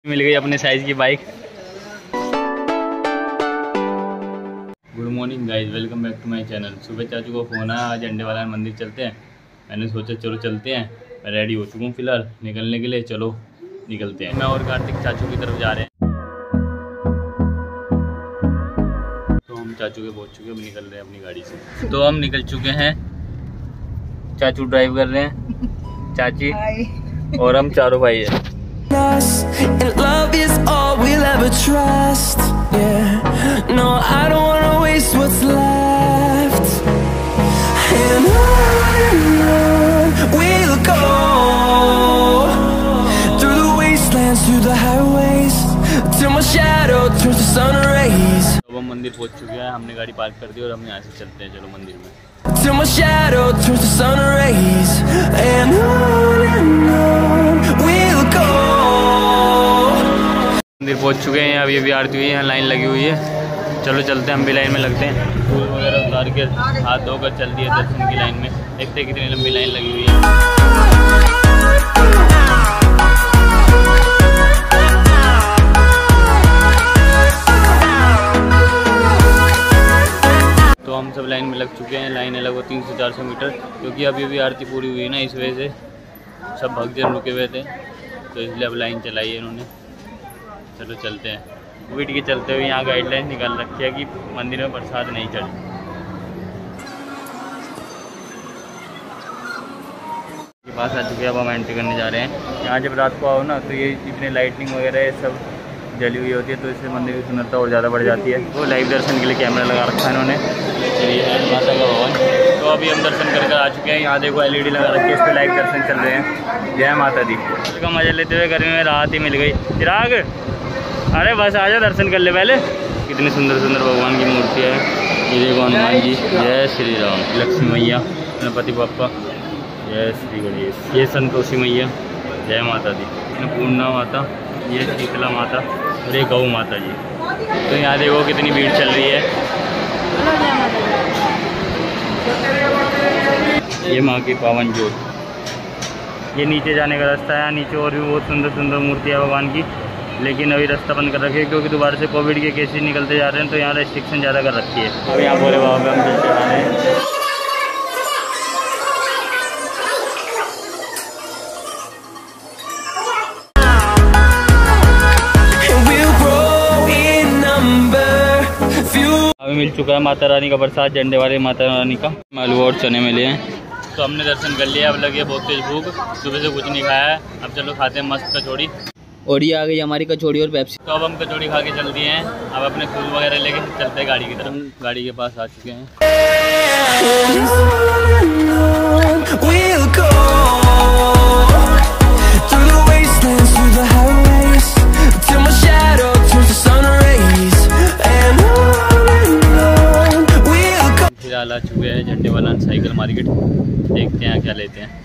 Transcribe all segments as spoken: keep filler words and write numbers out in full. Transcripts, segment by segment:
मिल गई अपने साइज की bike. Good morning guys, welcome back to my channel. सुबह चाचू को फ़ोन आया, आज झंडे वाला मंदिर चलते हैं। मैंने सोचा चलो चलते हैं। मैं रेडी हो चुका हूँ फिलहाल निकलने के लिए, चलो निकलते हैं। मैं और कार्तिक चाचू की तरफ जा रहे हैं। तो हम चाचू के पहुँच चुके हैं, अब निकल रहे हैं अपनी गाड़ी से। तो हम निकल चुके हैं, चाचू ड्राइव कर रहे हैं, चाची और हम चारों भाई हैं। And love is all we'll ever trust. Yeah, no, I don't wanna waste what's left. And on and on we'll go, through the wastelands, through the highways, till my shadow turns to sun rays. अब हम मंदिर पहुंच चुके हैं, हमने गाड़ी park कर दी और हम यहाँ से चलते हैं। चलो मंदिर में। Till my shadow turns to sun rays. And on and on we'll go. मंदिर पहुंच चुके हैं, अभी अभी आरती हुई है, यहाँ लाइन लगी हुई है। चलो चलते हैं, हम भी लाइन में लगते हैं। फूल वगैरह उतार के हाथ धोकर चल दिए दर्शन की लाइन में। देखते हैं कितनी लंबी लाइन लगी हुई है। तो हम सब लाइन में लग चुके हैं। लाइन है लगभग तीन सौ चार सौ मीटर, क्योंकि अभी अभी आरती पूरी हुई है ना, इस वजह से सब भक्तजन रुके हुए थे, तो इसलिए अब लाइन चलाई है इन्होंने। चलो चलते हैं। वीट के चलते हुए यहाँ गाइडलाइन निकाल रखी है कि मंदिर में प्रसाद नहीं चढ़े। के पास आ चुके हैं, अब हम एंट्री करने जा रहे हैं। यहाँ जब रात को आओ ना, तो ये जितने लाइटनिंग वगैरह ये सब जली हुई होती है, तो इससे मंदिर की सुंदरता और ज़्यादा बढ़ जाती है। तो लाइव दर्शन के लिए कैमरा लगा रखा है इन्होंने। ये है माता का भवन। तो अभी हम दर्शन करके आ चुके हैं। यहाँ देखो एलईडी लगा रखी है, इस पर लाइव दर्शन चल रहे हैं। जय माता दी। इसका मजा लेते हुए गर्मी में राहत ही मिल गई। चिराग, अरे बस आ जा, दर्शन कर ले पहले। कितनी सुंदर सुंदर भगवान की मूर्ति है। ये देखो हनुमान जी, जय श्री राम। लक्ष्मी मैया, गणपति बप्पा, जय श्री गणेश। ये संतोषी मैया, जय माता दी। अन्नपूर्णा माता, ये शीतला माता और ये गौ माता जी। तो यहाँ देखो कितनी भीड़ चल रही है। ये माँ की पावन ज्योत। ये नीचे जाने का रास्ता है। यहाँ नीचे और भी बहुत सुंदर सुंदर मूर्ति है भगवान की, लेकिन अभी रास्ता बंद कर रखे हैं क्योंकि दोबारा से कोविड के केसेस निकलते जा रहे हैं, तो यहाँ रेस्ट्रिक्शन ज़्यादा कर रखी है। अब यहाँ भोले बाबा पे हम जल चढ़ा रहे हैं। अभी मिल चुका है माता रानी का प्रसाद, झंडे वाले माता रानी का। आलू और चने मिले हैं। तो हमने दर्शन कर लिया। अब लगी है बहुत तेज भूख, सुबह से कुछ नहीं खाया है। अब चलो खाते हैं मस्त कचौड़ी। और ये आ गई हमारी कचौड़ी और पेप्सी। तो अब हम कचौड़ी खा के चल दिए हैं। अब अपने फूल वगैरह लेके चलते हैं गाड़ी की तरफ। गाड़ी के पास आ चुके हैं। फिलहाल आ चुके हैं झंडे वाला साइकिल मार्केट। देखते हैं क्या लेते हैं।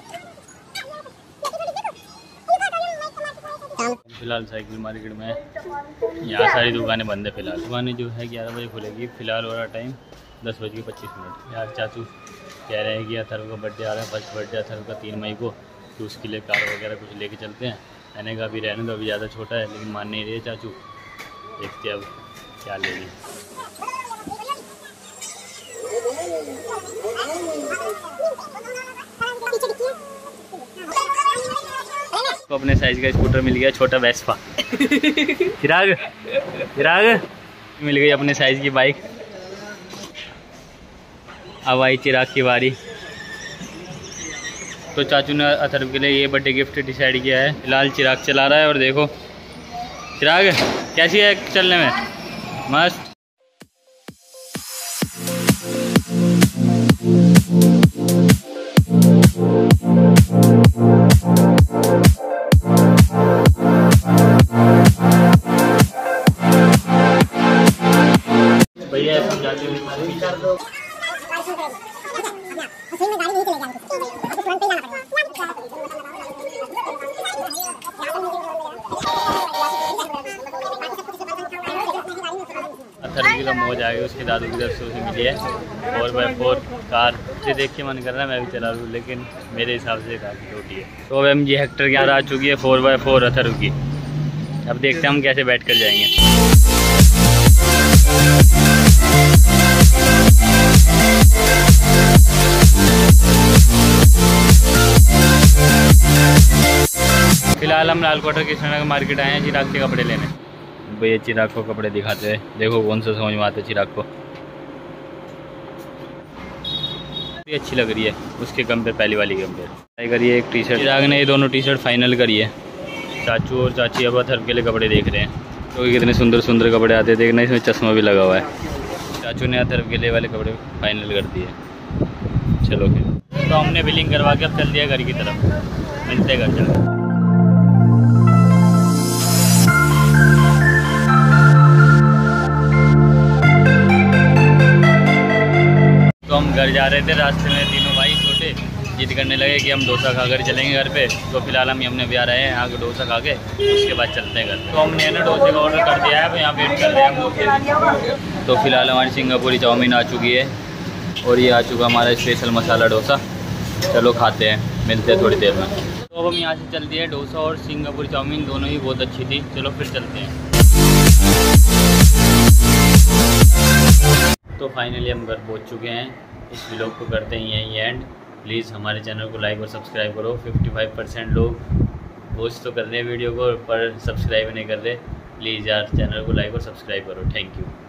फिलहाल साइकिल मार्केट में यहाँ सारी दुकानें बंद है। फिलहाल दुकानें जो है ग्यारह बजे खुलेगी। फिलहाल हो रहा टाइम दस बज के पच्चीस मिनट। यार चाचू कह रहे हैं कि अथर्व का बर्थडे आ रहा है, फर्स्ट बर्थडे अथर्व का तीन मई को, तो उसके लिए कार वगैरह कुछ लेके चलते हैं। मैंने कहा अभी रहने दो, अभी ज़्यादा छोटा है, लेकिन मान नहीं रहे चाचू। देखते हैं अब क्या लेंगे। तो अपने साइज का स्कूटर मिल गया, छोटा वेस्पा। चिराग, चिराग मिल गई अपने साइज की बाइक। अब आई चिराग की बारी। तो चाचू ने अथर्व के लिए ये बर्थडे गिफ्ट डिसाइड किया है। फिलहाल चिराग चला रहा है और देखो चिराग कैसी है चलने में, मस्त। अथर्व की तो मौज आ गई, उसके दादू की तरफ से उसे मिली है फोर बाई फोर कार। मुझे देख के मन कर रहा है मैं भी चला लूँ, लेकिन मेरे हिसाब से कार की छोटी है। तो अब एम जी हेक्टर की आ चुकी है फोर बाई फोर अथर्व की। अब देखते हैं हम कैसे बैठ कर जाएंगे। फिलहाल हम लाल क्वार्टर कृष्णनगर मार्केट आए हैं चिराग के कपड़े लेने। भैया चिराग को कपड़े दिखाते हैं, देखो कौन सा समझ में आता है चिराग को। ये अच्छी लग रही है उसके कंपेयर, पहली वाली कंपेयर। ट्राई करिए एक टी शर्ट, चिराग ने ये दोनों टी शर्ट फाइनल करी है। चाचू और चाची अब अथर्व के लिए कपड़े देख रहे हैं, तो कितने सुंदर सुंदर कपड़े आते हैं। देखना इसमें चश्मा भी लगा हुआ है। चाचू ने अथर्व के लिए वाले कपड़े फाइनल कर दिए। चलो फिर तो हमने बिलिंग करवा के अब चल दिया घर की तरफ, मिलते घर चल। तो हम घर जा रहे थे, रास्ते में तीनों भाई छोटे जिद करने लगे कि हम डोसा खा कर चलेंगे घर पे। तो फिलहाल हम यमुना विहार आए हैं, यहाँ के डोसा खा के उसके बाद चलते हैं घर। तो हमने ना डोसे का ऑर्डर कर दिया है, अब यहाँ वेट कर रहे हैं हम लोग। तो फिलहाल हमारी सिंगापुरी चाउमीन आ चुकी है और ये आ चुका हमारा स्पेशल मसाला डोसा। चलो खाते हैं, मिलते हैं थोड़ी देर में। तो अब हम यहाँ से चल दिए। डोसा और सिंगापुरी चाउमीन दोनों ही बहुत अच्छी थी। चलो फिर चलते हैं। तो फाइनली हम घर पहुंच चुके हैं। इस व्लॉग को करते हैं यहीं एंड। प्लीज़ हमारे चैनल को लाइक और सब्सक्राइब करो। पचपन परसेंट लोग वॉच तो कर रहे हैं वीडियो को, पर सब्सक्राइब नहीं कर रहे। प्लीज़ यार चैनल को लाइक और सब्सक्राइब करो। Thank you.